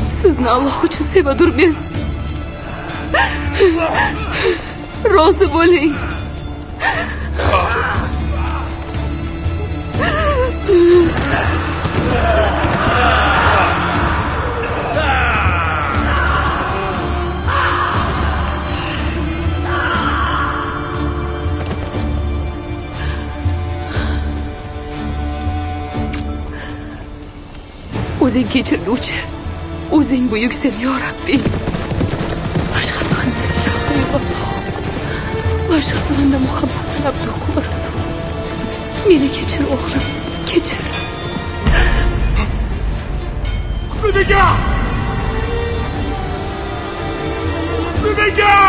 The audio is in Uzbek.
Sizni Alloh uchun sevadur men. Rozi bo'ling. O'zing kechirguvchi, o'zing buyuksan yo Rabbing. Ashhadu anna la ilaha illalloh va ashhadu anna Muhammadan abduhu va rasuluh. Meni kechir o'g'lim, kechir. Qutlubek aka! Qutlubek aka!